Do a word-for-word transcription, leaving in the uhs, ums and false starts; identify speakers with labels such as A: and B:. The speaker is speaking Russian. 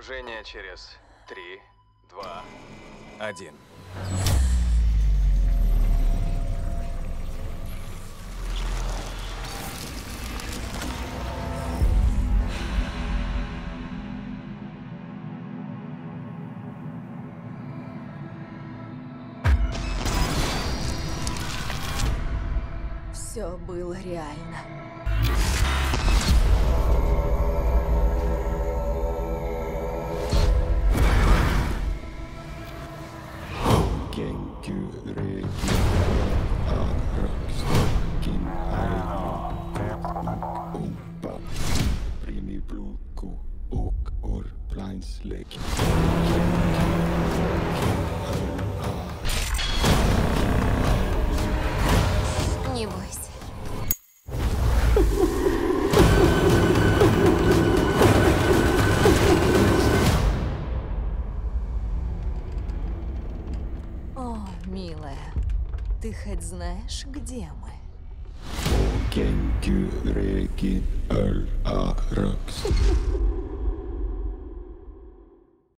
A: Погружение через три, два, один.
B: Все было реально.
C: Не бойся.
B: О, милая, ты хоть знаешь, где мы?
D: Kenkyrekin öl araks.